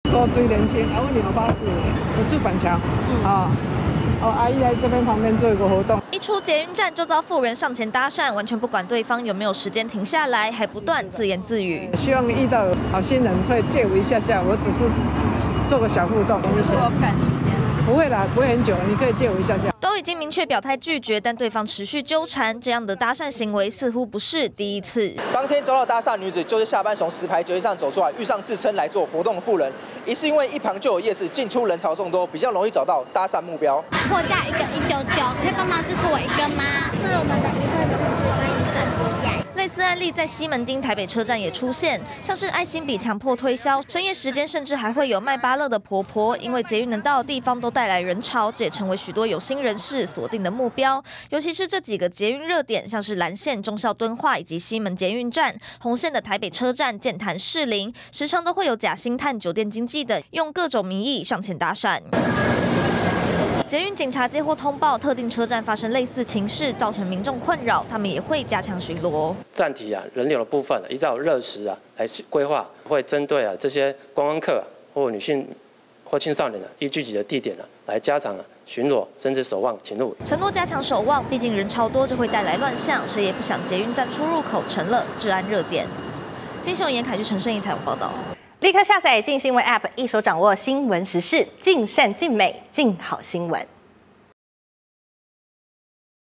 我最年轻，我年80，我住板桥，阿姨来这边旁边做一个活动。 一出捷运站就遭妇人上前搭讪，完全不管对方有没有时间停下来，还不断自言自语。 希望遇到好心人会借我一下下，我只是做个小互动。不会啦，不会很久，你可以借我一下下。 都已经明确表态拒绝，但对方持续纠缠，这样的搭讪行为似乎不是第一次。 当天遭到搭讪女子就是下班从石牌捷运上走出来，遇上自称来做活动的妇人，疑似因为一旁就有夜市，进出人潮众多，比较容易找到搭讪目标。 货价一个199，可以帮忙支持我一个吗？对我们的一份支持跟一份补价。 类似案例在西门町台北车站也出现，像是爱心笔强迫推销，深夜时间甚至还会有卖芭乐的婆婆，因为捷运能到的地方都带来人潮，这也成为许多有心人士锁定的目标。尤其是这几个捷运热点，像是蓝线忠孝敦化以及西门捷运站，红线的台北车站、剑潭士林，时常都会有假星探酒店经济的，用各种名义上前搭讪。捷运警察接获通报，特定车站发生类似情事，造成民众困扰，他们也会加强巡逻。 站体人流的部分，依照热时来规划，会针对这些观光客或女性或青少年依聚集的地点来加强巡逻，甚至守望勤务。 承诺加强守望，毕竟人潮多就会带来乱象，谁也不想捷运站出入口成了治安热点。金秀妍、凯旭、陈胜义采访报道。 立刻下载镜新闻 App， 一手掌握新闻时事，尽善尽美，尽好新闻。